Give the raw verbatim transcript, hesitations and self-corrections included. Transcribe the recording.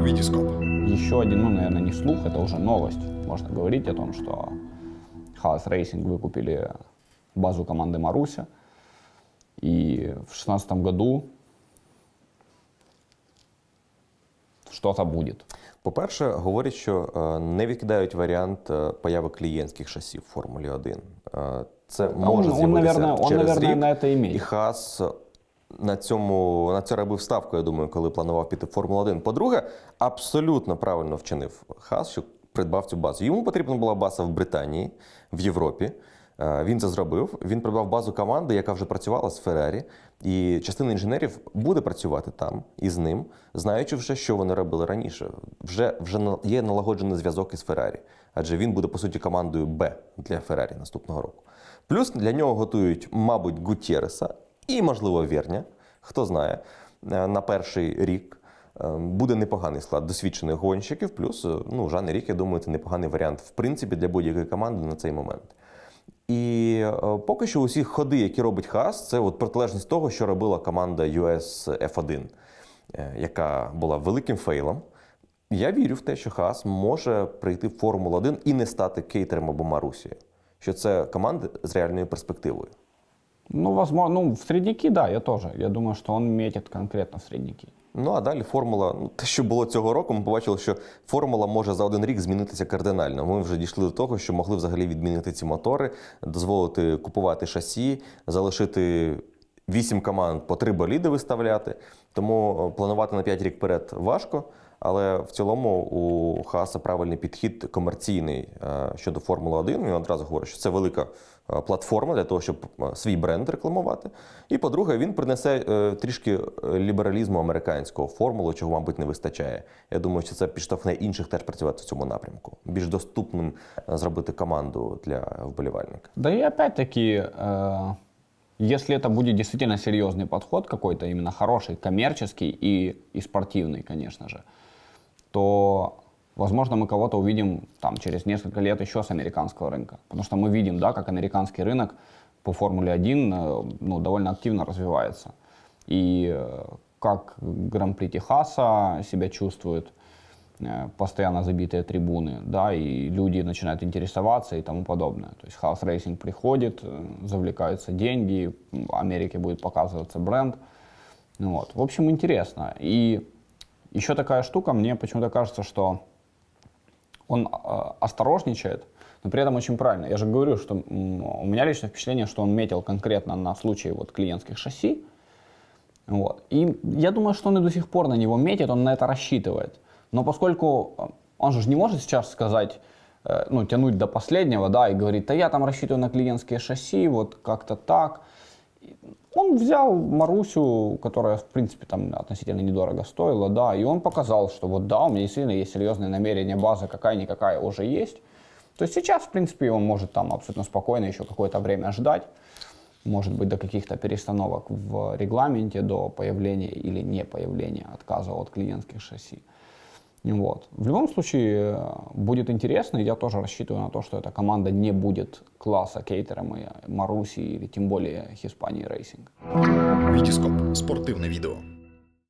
Витископ. Еще один, ну, наверное, не слух, это уже новость. Можно говорить о том, что Haas Racing выкупили базу команды Маруся. И в шестнадцатом году что-то будет. По-перше, говорять, що не відкидають варіант появи клієнтських шасі в Формулі один. Це може он, з'явитися он, наверное, через он, наверное, рік. на это имеет. І Хаас на цьому, на це робив ставку, я думаю, коли планував піти в Формулу один. По-друге, абсолютно правильно вчинив Хаас, що придбав цю базу. Йому потрібна була база в Британії, в Європі. Він це зробив. Він придбав базу команди, яка вже працювала з Феррарі. І частина інженерів буде працювати там із ним, знаючи вже, що вони робили раніше. Вже, вже є налагоджений зв'язок із Феррарі. Адже він буде, по суті, командою Б для Феррарі наступного року. Плюс для нього готують, мабуть, Гутєреса і, можливо, Верня. Хто знає, на перший рік буде непоганий склад досвідчених гонщиків. Плюс, ну, Жан Ерік, я думаю, це непоганий варіант, в принципі, для будь-якої команди на цей момент. І поки що усі ходи, які робить Хаас, це от протилежність того, що робила команда ю ес еф один, яка була великим фейлом. Я вірю в те, що Хаас може прийти в Формулу один і не стати Кейтером або Марусією. Що це команди з реальною перспективою. Ну, возможно, ну, в средники, да, я тоже. Я думаю, что он метит конкретно в средники. Ну, а далі формула, ну, те, що було цього року, ми побачили, що формула може за один рік змінитися кардинально. Ми вже дійшли до того, що могли взагалі відмінити ці мотори, дозволити купувати шасі, залишити вісім команд по три боліди виставляти. Тому планувати на п'ять рік вперед важко, але в цілому у Хааса правильний підхід комерційний щодо Формули один. Він одразу говорить, що це велика платформа для того, щоб свій бренд рекламувати. І, по-друге, він принесе трішки лібералізму американського формулу, чого, мабуть, не вистачає. Я думаю, що це підштовхне інших теж працювати в цьому напрямку. Більш доступним зробити команду для вболівальника. Да и опять-таки, э, если это будет действительно серьезный подход какой-то, именно хороший, коммерческий и, и спортивный, конечно же, то, возможно, мы кого-то увидим там, через несколько лет еще с американского рынка. Потому что мы видим, да, как американский рынок по Формуле один ну, довольно активно развивается. И как Гран-при Техаса себя чувствует, постоянно забитые трибуны, да, и люди начинают интересоваться и тому подобное. То есть Haas Racing приходит, завлекаются деньги, в Америке будет показываться бренд. Вот. В общем, интересно. И еще такая штука, мне почему-то кажется, что он э, осторожничает, но при этом очень правильно. Я же говорю, что у меня личное впечатление, что он метил конкретно на случай вот, клиентских шасси. Вот. И я думаю, что он и до сих пор на него метит, он на это рассчитывает. Но поскольку он же не может сейчас сказать, э, ну, тянуть до последнего, да, и говорить, да я там рассчитываю на клиентские шасси, вот как-то так. Он взял Марусю, которая, в принципе, там относительно недорого стоила, да, и он показал, что вот да, у меня действительно есть серьезные намерения, база какая-никакая уже есть. То есть сейчас, в принципе, он может там абсолютно спокойно еще какое-то время ждать, может быть, до каких-то перестановок в регламенте, до появления или не появления отказа от клиентских шасси. Вот. В любом случае, будет интересно, и я тоже рассчитываю на то, что эта команда не будет класса Кейтером и Маруси, или тем более Hispania Racing. Витископ. Спортивне відео.